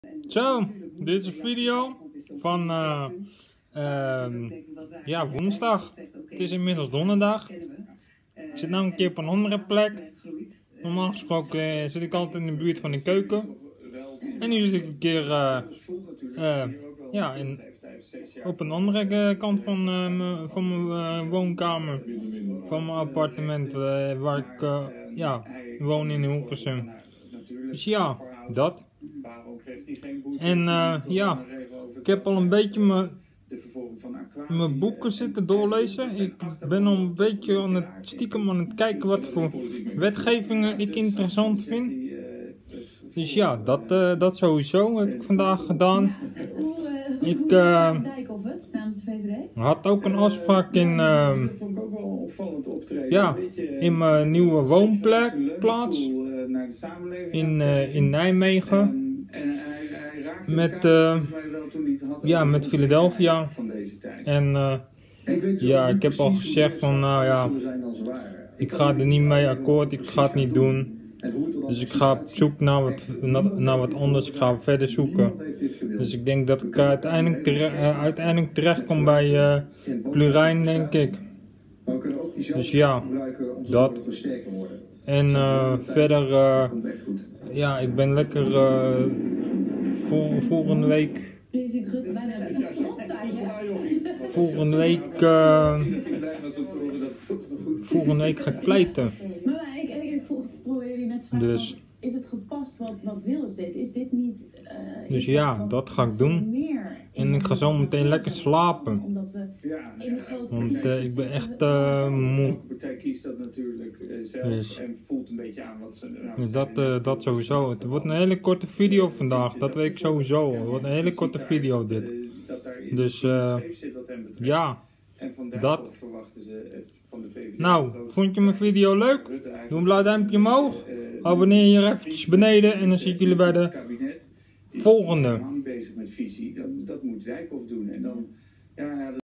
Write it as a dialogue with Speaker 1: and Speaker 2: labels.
Speaker 1: Zo, dit is een video van ja, woensdag. Het is inmiddels donderdag. Ik zit nu een keer op een andere plek. Normaal gesproken zit ik altijd in de buurt van de keuken. En nu zit ik een keer ja, op een andere kant van mijn woonkamer. Van mijn appartement waar ik ja, woon in Hilversum. Dus ja, dat. En ja, ik heb al een beetje mijn boeken zitten doorlezen. Ik ben al een beetje stiekem aan het kijken wat voor wetgevingen ik interessant vind. Dus ja, dat sowieso heb ik vandaag gedaan. Ik had ook een afspraak ja, in mijn nieuwe woonplaats in Nijmegen. Met Philadelphia. En ja, ik heb al gezegd van nou ja, ik ga er niet mee akkoord, ik ga het niet doen. Dus ik ga op zoek naar wat anders, ik ga verder zoeken. Dus ik denk dat ik uiteindelijk terecht kom bij Plurijn, denk ik. Dus ja, dat. En verder, ja, ik ben lekker volgende week. Volgende week ga ik pleiten. Dus.
Speaker 2: Is het gepast wat Wilders deed? Is dit niet...
Speaker 1: Dus ja, dat ga ik doen. En ik ga zo meteen lekker slapen. Want ik ben echt moe.
Speaker 3: De partij kiest dat natuurlijk zelf
Speaker 1: dus.
Speaker 3: En voelt een beetje aan wat ze...
Speaker 1: Dus dat sowieso. Het wordt een hele korte video vandaag. Dat weet ik sowieso. Het wordt een hele korte video dit. Dus ja, dat. Nou, vond je mijn video leuk? Doe een blauw duimpje omhoog. Abonneer je eventjes beneden en dan zie ik jullie bij de volgende.
Speaker 3: Bezig met visie, dat moet Dijkhoff doen en dan... Ja,